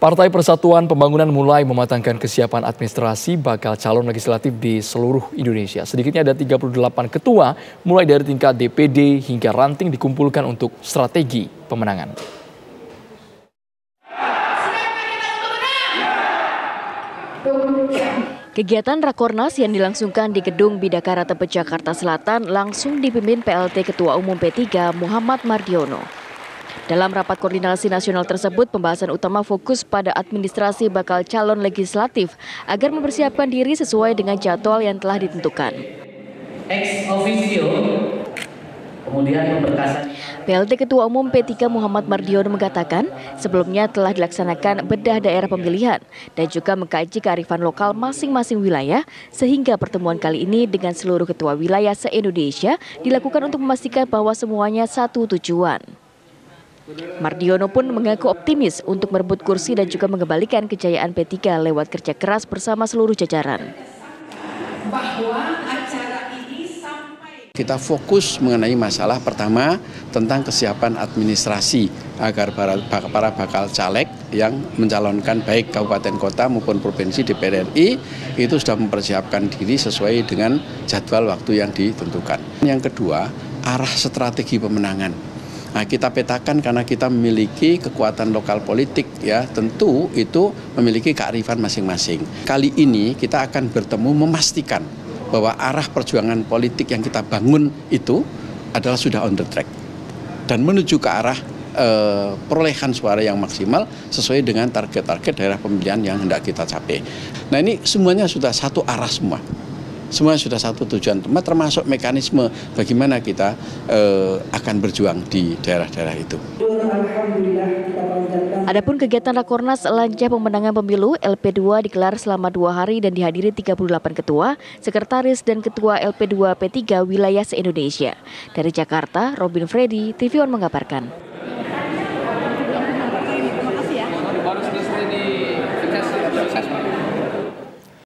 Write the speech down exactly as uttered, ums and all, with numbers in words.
Partai Persatuan Pembangunan mulai mematangkan kesiapan administrasi bakal calon legislatif di seluruh Indonesia. Sedikitnya ada tiga puluh delapan ketua, mulai dari tingkat D P D hingga ranting dikumpulkan untuk strategi pemenangan. Kegiatan Rakornas yang dilangsungkan di Gedung Bidakara Tebet, Jakarta Selatan langsung dipimpin P L T Ketua Umum P tiga Muhammad Mardiono. Dalam rapat koordinasi nasional tersebut, pembahasan utama fokus pada administrasi bakal calon legislatif agar mempersiapkan diri sesuai dengan jadwal yang telah ditentukan. Ex officio, kemudian pemberkasan. P L T Ketua Umum P tiga Muhammad Mardiono mengatakan sebelumnya telah dilaksanakan bedah daerah pemilihan dan juga mengkaji kearifan lokal masing-masing wilayah, sehingga pertemuan kali ini dengan seluruh ketua wilayah se-Indonesia dilakukan untuk memastikan bahwa semuanya satu tujuan. Mardiono pun mengaku optimis untuk merebut kursi dan juga mengembalikan kejayaan P tiga lewat kerja keras bersama seluruh jajaran. Bahwa acara ini sampai kita fokus mengenai masalah pertama tentang kesiapan administrasi agar para, para bakal caleg yang mencalonkan baik kabupaten kota maupun provinsi D P R R I itu sudah mempersiapkan diri sesuai dengan jadwal waktu yang ditentukan. Yang kedua, arah strategi pemenangan. Nah, kita petakan karena kita memiliki kekuatan lokal politik, ya tentu itu memiliki kearifan masing-masing. Kali ini kita akan bertemu memastikan bahwa arah perjuangan politik yang kita bangun itu adalah sudah on the track dan menuju ke arah eh, perolehan suara yang maksimal sesuai dengan target-target daerah pemilihan yang hendak kita capai. Nah, ini semuanya sudah satu arah semua. Semua sudah satu tujuan, termasuk mekanisme bagaimana kita eh, akan berjuang di daerah-daerah itu. Adapun kegiatan Rakornas Lancah Pemenangan Pemilu L P dua digelar selama dua hari dan dihadiri tiga puluh delapan ketua, sekretaris dan ketua L P dua P tiga wilayah se-Indonesia. Dari Jakarta, Robin Freddy, T V One mengabarkan.